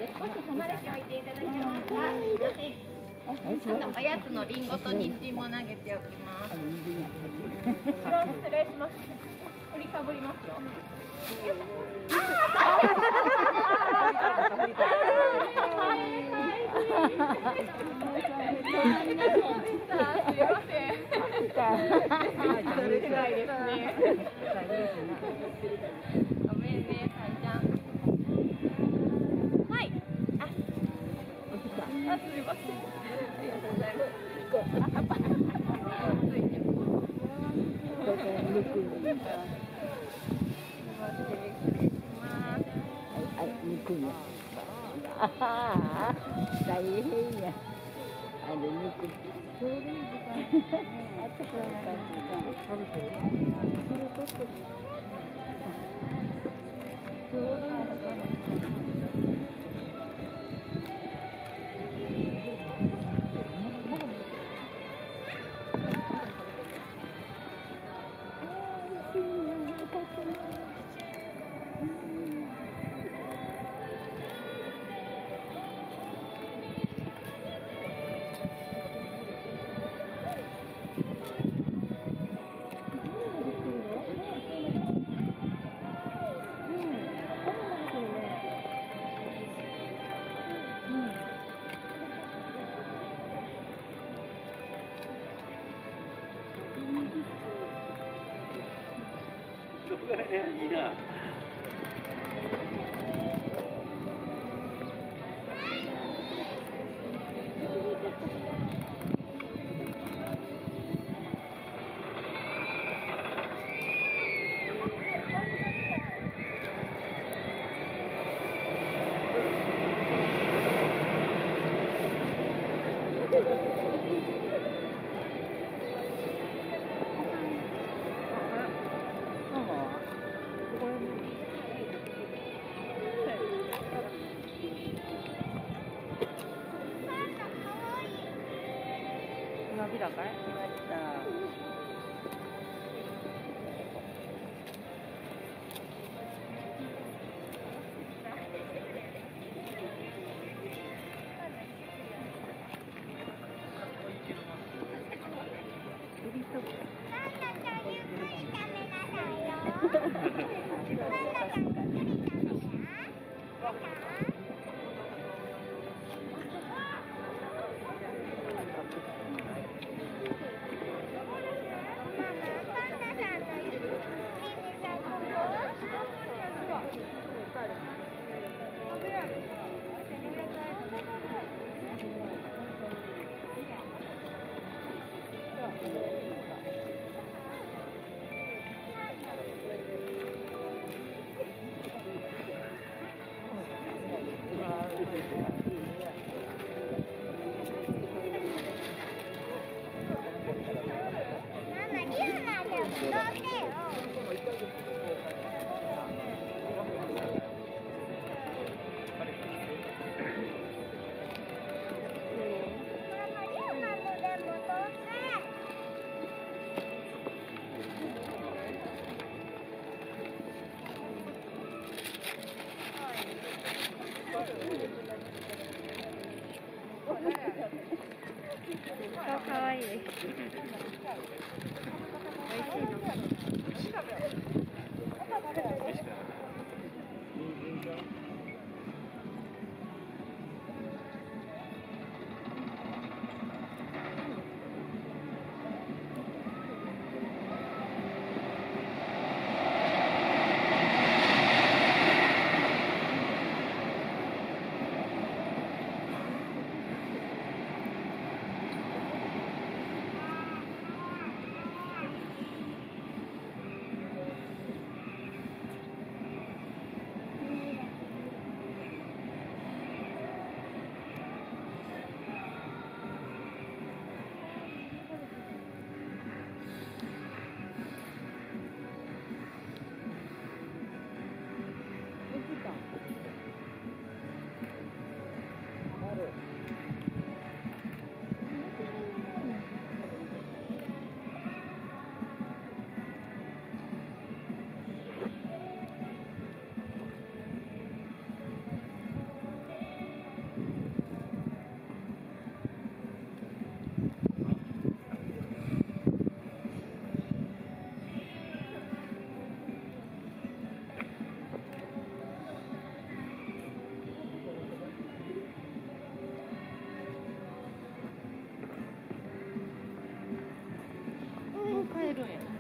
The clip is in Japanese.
で少し離れておいていただけますか。あとおやつのリンゴと人参も投げておきます。失礼します。振りかぶりますよ。ごめんね、さいちゃん。はい。あ、すみません。ありがとうございます。 大変や。あれ肉。ちょうどいい時間。あったからな時間。食べてる。それとって。ちょうどいい時間。 いいな。花びらかい？来ました。かわいい。美味しいの。 るんや。